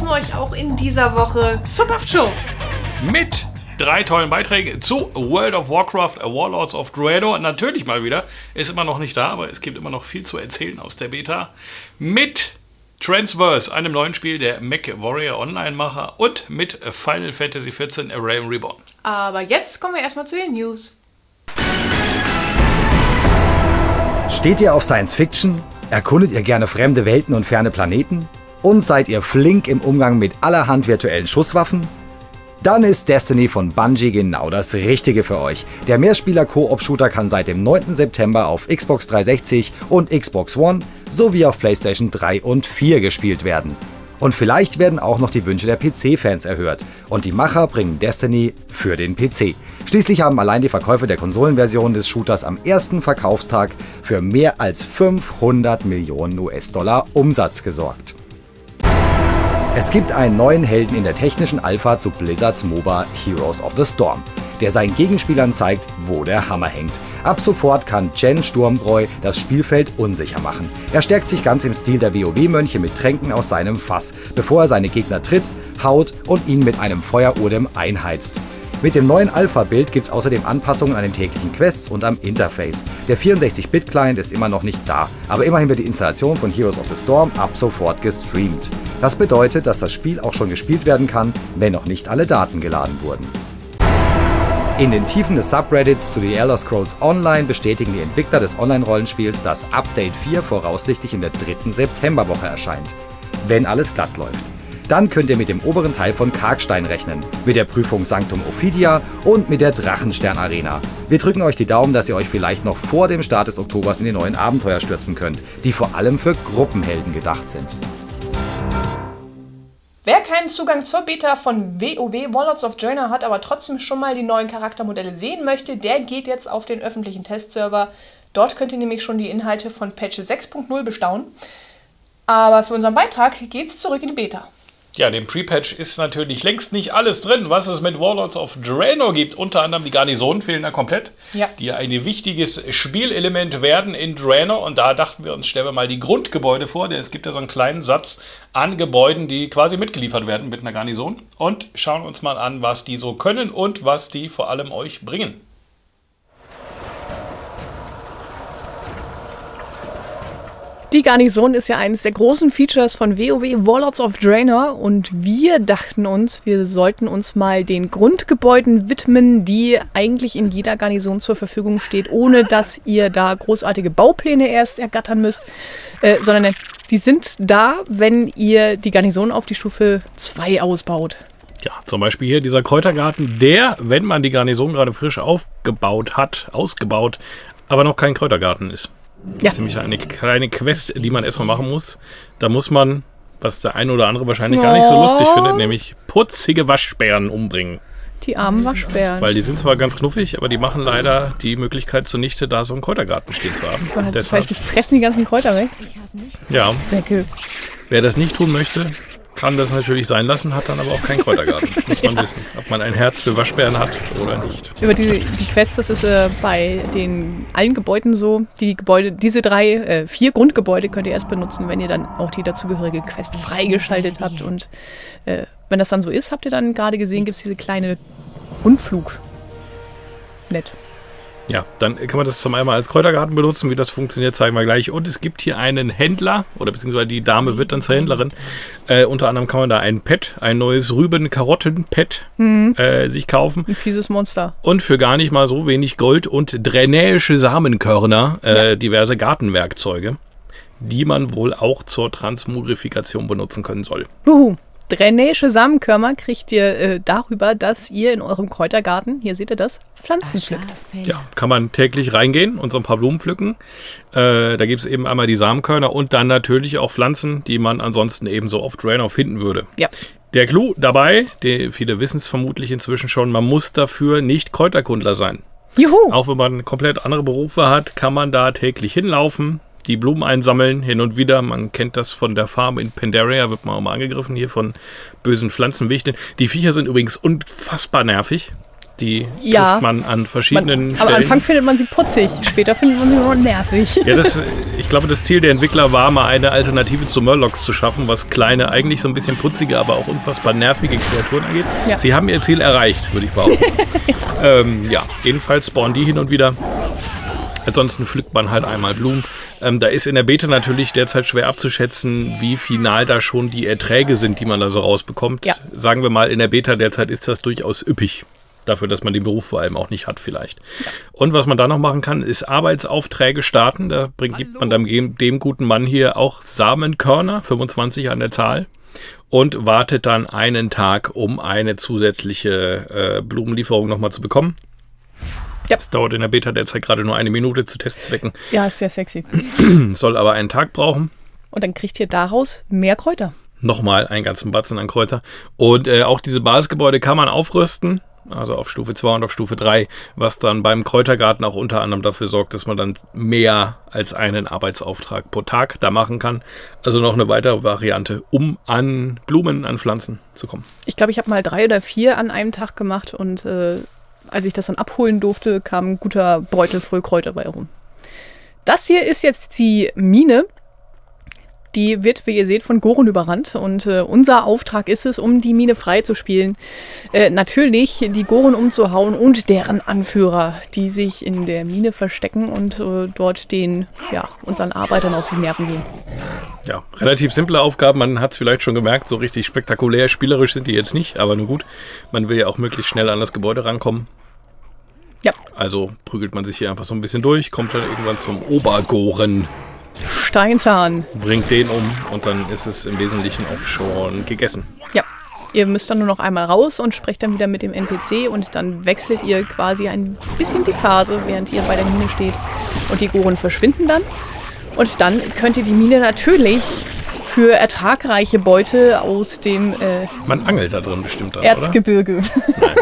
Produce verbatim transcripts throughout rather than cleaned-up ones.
begrüßen euch auch in dieser Woche zur Buff Show. Mit drei tollen Beiträgen zu World of Warcraft, Warlords of Draenor. Natürlich mal wieder, ist immer noch nicht da, aber es gibt immer noch viel zu erzählen aus der Beta. Mit Transverse, einem neuen Spiel der MechWarrior Online-Macher, und mit Final Fantasy vierzehn Realm Reborn. Aber jetzt kommen wir erstmal zu den News. Steht ihr auf Science Fiction? Erkundet ihr gerne fremde Welten und ferne Planeten? Und seid ihr flink im Umgang mit allerhand virtuellen Schusswaffen? Dann ist Destiny von Bungie genau das Richtige für euch. Der Mehrspieler-Koop-Shooter kann seit dem neunten September auf Xbox dreihundertsechzig und Xbox One sowie auf PlayStation drei und vier gespielt werden. Und vielleicht werden auch noch die Wünsche der P C-Fans erhört. Und die Macher bringen Destiny für den P C. Schließlich haben allein die Verkäufe der Konsolenversion des Shooters am ersten Verkaufstag für mehr als fünfhundert Millionen U S-Dollar Umsatz gesorgt. Es gibt einen neuen Helden in der technischen Alpha zu Blizzards MOBA Heroes of the Storm, der seinen Gegenspielern zeigt, wo der Hammer hängt. Ab sofort kann Jen Sturmbräu das Spielfeld unsicher machen. Er stärkt sich ganz im Stil der WoW-Mönche mit Tränken aus seinem Fass, bevor er seine Gegner tritt, haut und ihn mit einem Feuerodem einheizt. Mit dem neuen Alpha-Bild gibt es außerdem Anpassungen an den täglichen Quests und am Interface. Der vierundsechzig Bit Client ist immer noch nicht da, aber immerhin wird die Installation von Heroes of the Storm ab sofort gestreamt. Das bedeutet, dass das Spiel auch schon gespielt werden kann, wenn noch nicht alle Daten geladen wurden. In den Tiefen des Subreddits zu The Elder Scrolls Online bestätigen die Entwickler des Online-Rollenspiels, dass Update vier voraussichtlich in der dritten Septemberwoche erscheint, wenn alles glatt läuft. Dann könnt ihr mit dem oberen Teil von Karkstein rechnen, mit der Prüfung Sanctum Ophidia und mit der Drachenstern-Arena. Wir drücken euch die Daumen, dass ihr euch vielleicht noch vor dem Start des Oktobers in die neuen Abenteuer stürzen könnt, die vor allem für Gruppenhelden gedacht sind. Wer keinen Zugang zur Beta von WoW Warlords of Draenor hat, aber trotzdem schon mal die neuen Charaktermodelle sehen möchte, der geht jetzt auf den öffentlichen Testserver. Dort könnt ihr nämlich schon die Inhalte von Patch sechs Punkt null bestaunen. Aber für unseren Beitrag geht's zurück in die Beta. Ja, dem Pre-Patch ist natürlich längst nicht alles drin, was es mit Warlords of Draenor gibt. Unter anderem die Garnisonen fehlen da komplett, ja. die ein wichtiges Spielelement werden in Draenor. Und da dachten wir uns, stellen wir mal die Grundgebäude vor, denn es gibt ja so einen kleinen Satz an Gebäuden, die quasi mitgeliefert werden mit einer Garnison. Und schauen uns mal an, was die so können und was die vor allem euch bringen. Die Garnison ist ja eines der großen Features von WoW Warlords of Draenor und wir dachten uns, wir sollten uns mal den Grundgebäuden widmen, die eigentlich in jeder Garnison zur Verfügung steht, ohne dass ihr da großartige Baupläne erst ergattern müsst, äh, sondern die sind da, wenn ihr die Garnison auf die Stufe zwei ausbaut. Ja, zum Beispiel hier dieser Kräutergarten, der, wenn man die Garnison gerade frisch aufgebaut hat, ausgebaut, aber noch kein Kräutergarten ist. Das ja. ist nämlich eine kleine Quest, die man erstmal machen muss. Da muss man, was der eine oder andere wahrscheinlich oh. gar nicht so lustig findet, nämlich putzige Waschbären umbringen. Die armen Waschbären. Weil die sind zwar ganz knuffig, aber die machen leider die Möglichkeit zunichte, da so einen Kräutergarten stehen zu haben. Das Deshalb, heißt, die fressen die ganzen Kräuter weg? Ja. Säcke. Wer das nicht tun möchte, kann das natürlich sein lassen, hat dann aber auch keinen Kräutergarten. Muss man ja. wissen, ob man ein Herz für Waschbären hat oder nicht. Über die, die Quest, das ist äh, bei den allen Gebäuden so. Die Gebäude, diese drei, äh, vier Grundgebäude könnt ihr erst benutzen, wenn ihr dann auch die dazugehörige Quest freigeschaltet habt. Und äh, wenn das dann so ist, habt ihr dann gerade gesehen, gibt es diese kleine Rundflug. Nett. Ja, dann kann man das zum einen als Kräutergarten benutzen. Wie das funktioniert, zeigen wir gleich. Und es gibt hier einen Händler, oder beziehungsweise die Dame wird dann zur Händlerin. Äh, unter anderem kann man da ein Pet, ein neues Rüben-Karotten-Pet mhm. äh, sich kaufen. Ein fieses Monster. Und für gar nicht mal so wenig Gold und drainäische Samenkörner äh, ja. diverse Gartenwerkzeuge, die man wohl auch zur Transmogrifikation benutzen können soll. Uhu. Drainäische Samenkörner kriegt ihr äh, darüber, dass ihr in eurem Kräutergarten, hier seht ihr das, Pflanzen pflückt. Ja, kann man täglich reingehen und so ein paar Blumen pflücken. Äh, da gibt es eben einmal die Samenkörner und dann natürlich auch Pflanzen, die man ansonsten eben so auf Draenor finden würde. Ja. Der Clou dabei, die, viele wissen es vermutlich inzwischen schon, man muss dafür nicht Kräuterkundler sein. Juhu! Auch wenn man komplett andere Berufe hat, kann man da täglich hinlaufen, die Blumen einsammeln, hin und wieder. Man kennt das von der Farm in Pandaria, wird man auch mal angegriffen hier von bösen Pflanzenwichteln. Die Viecher sind übrigens unfassbar nervig. Die Ja. trifft man an verschiedenen Man, Stellen. am Anfang findet man sie putzig, später findet man sie nur nervig. Ja, das, ich glaube, das Ziel der Entwickler war mal eine Alternative zu Murlocs zu schaffen, was kleine, eigentlich so ein bisschen putzige, aber auch unfassbar nervige Kreaturen angeht. Ja. Sie haben ihr Ziel erreicht, würde ich behaupten. ähm, ja, jedenfalls spawnen die hin und wieder. Ansonsten pflückt man halt einmal Blumen. Ähm, da ist in der Beta natürlich derzeit schwer abzuschätzen, wie final da schon die Erträge sind, die man da so rausbekommt. Ja. Sagen wir mal, in der Beta derzeit ist das durchaus üppig. Dafür, dass man den Beruf vor allem auch nicht hat vielleicht. Ja. Und was man da noch machen kann, ist Arbeitsaufträge starten. Da bringt, gibt man dann dem, dem guten Mann hier auch Samenkörner, fünfundzwanzig an der Zahl. Und wartet dann einen Tag, um eine zusätzliche äh, Blumenlieferung nochmal zu bekommen. Ja. Das dauert in der Beta derzeit gerade nur eine Minute zu Testzwecken. Ja, ist sehr sexy. Soll aber einen Tag brauchen. Und dann kriegt ihr daraus mehr Kräuter. Nochmal einen ganzen Batzen an Kräuter. Und äh, auch diese Basisgebäude kann man aufrüsten. Also auf Stufe zwei und auf Stufe drei, was dann beim Kräutergarten auch unter anderem dafür sorgt, dass man dann mehr als einen Arbeitsauftrag pro Tag da machen kann. Also noch eine weitere Variante, um an Blumen, an Pflanzen zu kommen. Ich glaube, ich habe mal drei oder vier an einem Tag gemacht und äh, als ich das dann abholen durfte, kam ein guter Beutel voll Kräuter bei rum. Das hier ist jetzt die Mine. Die wird, wie ihr seht, von Goron überrannt. Und äh, unser Auftrag ist es, um die Mine freizuspielen, äh, natürlich die Goron umzuhauen und deren Anführer, die sich in der Mine verstecken und äh, dort den, ja, unseren Arbeitern auf die Nerven gehen. Ja, relativ simple Aufgaben. Man hat es vielleicht schon gemerkt, so richtig spektakulär, spielerisch sind die jetzt nicht. Aber nur gut, man will ja auch möglichst schnell an das Gebäude rankommen. Ja. Also prügelt man sich hier einfach so ein bisschen durch, kommt dann irgendwann zum Obergoren. Steinzahn. Bringt den um und dann ist es im Wesentlichen auch schon gegessen. Ja, ihr müsst dann nur noch einmal raus und sprecht dann wieder mit dem N P C und dann wechselt ihr quasi ein bisschen die Phase, während ihr bei der Mine steht und die Goren verschwinden dann. Und dann könnt ihr die Mine natürlich für ertragreiche Beute aus dem äh, Man angelt da drin bestimmt dann, Erzgebirge. Oder?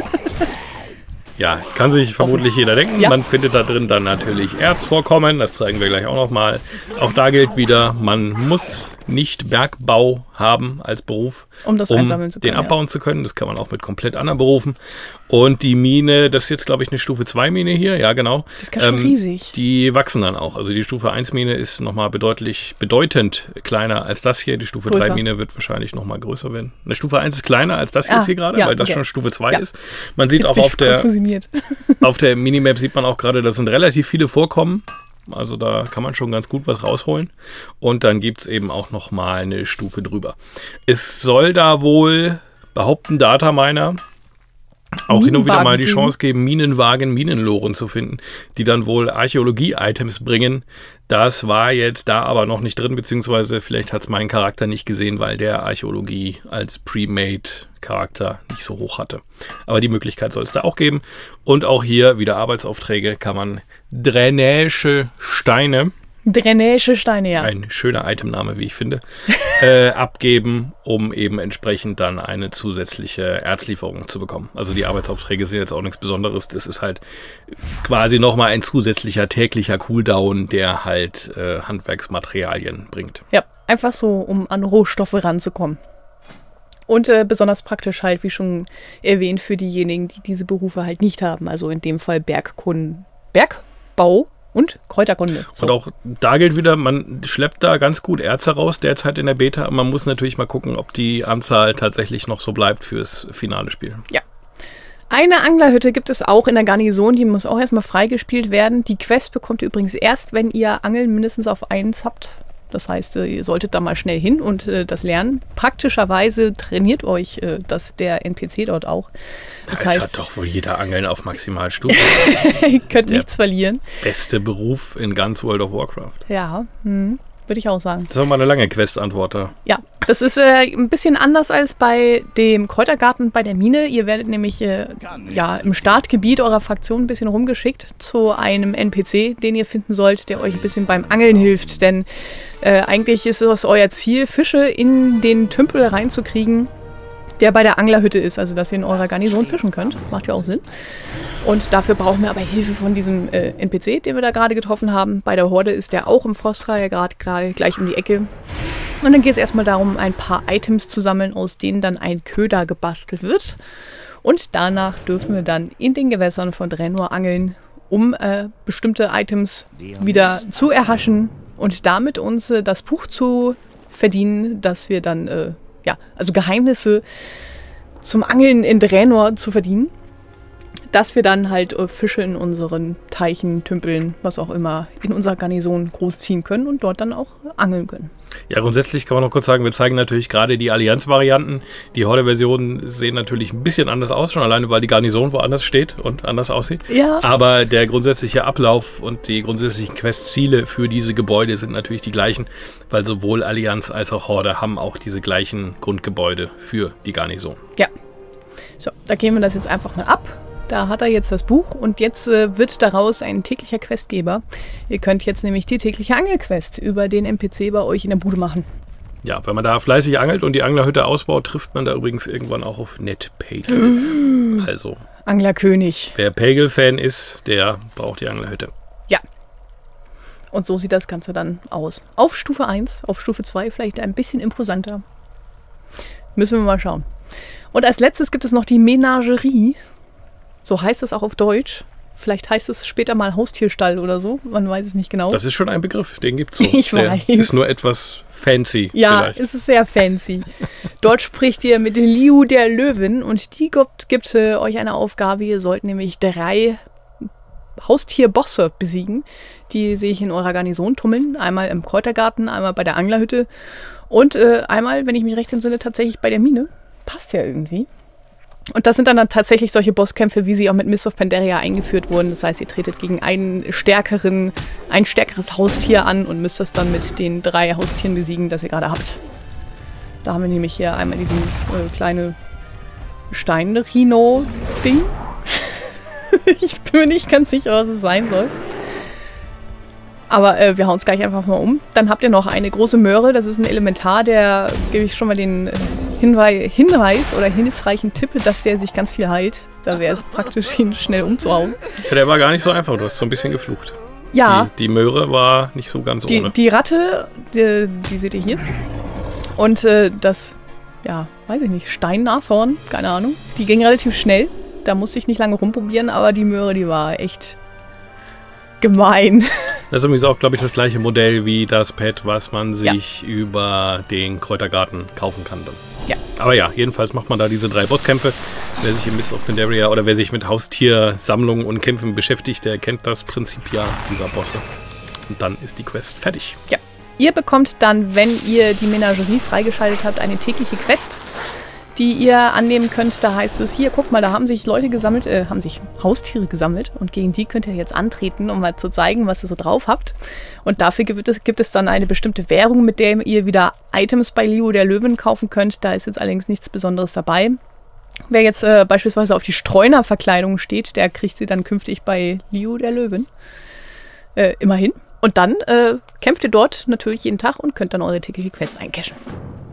Ja, kann sich vermutlich jeder denken. Ja. Man findet da drin dann natürlich Erzvorkommen, das zeigen wir gleich auch nochmal. Auch da gilt wieder, man muss nicht Bergbau haben als Beruf, um das um einsammeln zu können, den abbauen ja. zu können. Das kann man auch mit komplett anderen Berufen. Und die Mine, das ist jetzt glaube ich eine Stufe zwei Mine hier, ja genau. Das ist ganz schön riesig. Die wachsen dann auch. Also die Stufe eins Mine ist nochmal bedeutlich, bedeutend kleiner als das hier. Die Stufe drei Mine wird wahrscheinlich nochmal größer werden. Eine Stufe eins ist kleiner als das ah, jetzt hier gerade, ja, weil das okay. schon Stufe zwei ja. ist. Man sieht jetzt auch auf der, auf der Minimap sieht man auch gerade, das sind relativ viele Vorkommen. Also da kann man schon ganz gut was rausholen. Und dann gibt es eben auch nochmal eine Stufe drüber. Es soll da wohl, behaupten Dataminer, auch hin und wieder mal die Chance geben, Minenwagen, Minenloren zu finden, die dann wohl Archäologie-Items bringen. Das war jetzt da aber noch nicht drin, beziehungsweise vielleicht hat es mein Charakter nicht gesehen, weil der Archäologie als Pre-Made-Charakter nicht so hoch hatte. Aber die Möglichkeit soll es da auch geben. Und auch hier wieder Arbeitsaufträge kann man Drainage Steine, Drainage Steine, ja. Ein schöner Itemname, wie ich finde, äh, abgeben, um eben entsprechend dann eine zusätzliche Erzlieferung zu bekommen. Also die Arbeitsaufträge sind jetzt auch nichts Besonderes. Das ist halt quasi nochmal ein zusätzlicher täglicher Cooldown, der halt äh, Handwerksmaterialien bringt. Ja, einfach so, um an Rohstoffe ranzukommen. Und äh, besonders praktisch halt, wie schon erwähnt, für diejenigen, die diese Berufe halt nicht haben. Also in dem Fall Bergkunden, Bergbau und Kräuterkunde. So. Und auch da gilt wieder, man schleppt da ganz gut Erz heraus derzeit in der Beta. Man muss natürlich mal gucken, ob die Anzahl tatsächlich noch so bleibt fürs finale Spiel. Ja. Eine Anglerhütte gibt es auch in der Garnison, die muss auch erstmal freigespielt werden. Die Quest bekommt ihr übrigens erst, wenn ihr Angeln mindestens auf eins habt. Das heißt, ihr solltet da mal schnell hin und äh, das lernen. Praktischerweise trainiert euch äh, das der N P C dort auch. Das, das heißt, hat doch wohl jeder Angeln auf Maximalstufe. Ihr könnt nichts verlieren. Beste Beruf in ganz World of Warcraft. Ja, hm, würde ich auch sagen. Das ist auch mal eine lange Quest-Antwort da. Ja, das ist äh, ein bisschen anders als bei dem Kräutergarten bei der Mine. Ihr werdet nämlich äh, ja, im Startgebiet eurer Fraktion ein bisschen rumgeschickt zu einem N P C, den ihr finden sollt, der euch ein bisschen beim Angeln hilft. Denn äh, eigentlich ist es euer Ziel, Fische in den Tümpel reinzukriegen, der bei der Anglerhütte ist. Also, dass ihr in eurer Garnison fischen könnt. Macht ja auch Sinn. Und dafür brauchen wir aber Hilfe von diesem äh, N P C, den wir da gerade getroffen haben. Bei der Horde ist der auch im Frostreihe gerade gleich um die Ecke. Und dann geht es erstmal darum, ein paar Items zu sammeln, aus denen dann ein Köder gebastelt wird. Und danach dürfen wir dann in den Gewässern von Draenor angeln, um äh, bestimmte Items wieder zu erhaschen und damit uns äh, das Buch zu verdienen, dass wir dann, äh, ja, also Geheimnisse zum Angeln in Draenor zu verdienen, dass wir dann halt äh, Fische in unseren Teichen, Tümpeln, was auch immer, in unserer Garnison großziehen können und dort dann auch angeln können. Ja, grundsätzlich kann man noch kurz sagen, wir zeigen natürlich gerade die Allianz-Varianten. Die Horde-Versionen sehen natürlich ein bisschen anders aus, schon alleine, weil die Garnison woanders steht und anders aussieht. Ja. Aber der grundsätzliche Ablauf und die grundsätzlichen Quest-Ziele für diese Gebäude sind natürlich die gleichen, weil sowohl Allianz als auch Horde haben auch diese gleichen Grundgebäude für die Garnison. Ja. So, da gehen wir das jetzt einfach mal ab. Da hat er jetzt das Buch und jetzt äh, wird daraus ein täglicher Questgeber. Ihr könnt jetzt nämlich die tägliche Angelquest über den N P C bei euch in der Bude machen. Ja, wenn man da fleißig angelt und die Anglerhütte ausbaut, trifft man da übrigens irgendwann auch auf Ned Pagle. Also, Anglerkönig. wer Pagle-Fan ist, der braucht die Anglerhütte. Ja. Und so sieht das Ganze dann aus. Auf Stufe eins, auf Stufe zwei vielleicht ein bisschen imposanter. Müssen wir mal schauen. Und als letztes gibt es noch die Menagerie. So heißt es auch auf Deutsch. Vielleicht heißt es später mal Haustierstall oder so. Man weiß es nicht genau. Das ist schon ein Begriff, den gibt es so. Ich Der weiß. ist nur etwas fancy. Ja, vielleicht. es ist sehr fancy. Dort spricht ihr mit Liu der Löwin und die gibt, gibt äh, euch eine Aufgabe. Ihr sollt nämlich drei Haustierbosse besiegen. Die sehe ich in eurer Garnison tummeln. Einmal im Kräutergarten, einmal bei der Anglerhütte und äh, einmal, wenn ich mich recht entsinne, tatsächlich bei der Mine. Passt ja irgendwie. Und das sind dann, dann tatsächlich solche Bosskämpfe, wie sie auch mit Mists of Pandaria eingeführt wurden. Das heißt, ihr tretet gegen einen stärkeren, ein stärkeres Haustier an und müsst das dann mit den drei Haustieren besiegen, das ihr gerade habt. Da haben wir nämlich hier einmal dieses äh, kleine Stein-Rhino-Ding. Ich bin mir nicht ganz sicher, was es sein soll. Aber äh, wir hauen es gleich einfach mal um. Dann habt ihr noch eine große Möhre. Das ist ein Elementar, der gebe ich schon mal den Hinweis, Hinweis oder hilfreichen Tipp, dass der sich ganz viel heilt. Da wäre es praktisch, ihn schnell umzuhauen. Ja, der war gar nicht so einfach. Du hast so ein bisschen geflucht. Ja. Die, die Möhre war nicht so ganz die, ohne. Die Ratte, die, die seht ihr hier. Und äh, das, ja, weiß ich nicht, Stein-Nashorn, keine Ahnung. Die ging relativ schnell. Da musste ich nicht lange rumprobieren, aber die Möhre, die war echt gemein. Das ist übrigens auch, glaube ich, das gleiche Modell wie das Pad, was man sich Ja. über den Kräutergarten kaufen kann. Dann. Ja. Aber ja, jedenfalls macht man da diese drei Bosskämpfe. Wer sich in Mists of Pandaria oder wer sich mit Haustiersammlungen und Kämpfen beschäftigt, der kennt das Prinzip ja dieser Bosse. Und dann ist die Quest fertig. Ja. Ihr bekommt dann, wenn ihr die Menagerie freigeschaltet habt, eine tägliche Quest, die ihr annehmen könnt. Da heißt es, hier, guck mal, da haben sich Leute gesammelt, äh, haben sich Haustiere gesammelt und gegen die könnt ihr jetzt antreten, um mal zu zeigen, was ihr so drauf habt. Und dafür gibt es, gibt es dann eine bestimmte Währung, mit der ihr wieder Items bei Liu der Löwin kaufen könnt. Da ist jetzt allerdings nichts Besonderes dabei. Wer jetzt äh, beispielsweise auf die Streunerverkleidung steht, der kriegt sie dann künftig bei Liu der Löwin. Äh, immerhin. Und dann äh, kämpft ihr dort natürlich jeden Tag und könnt dann eure tägliche Quest eincashen.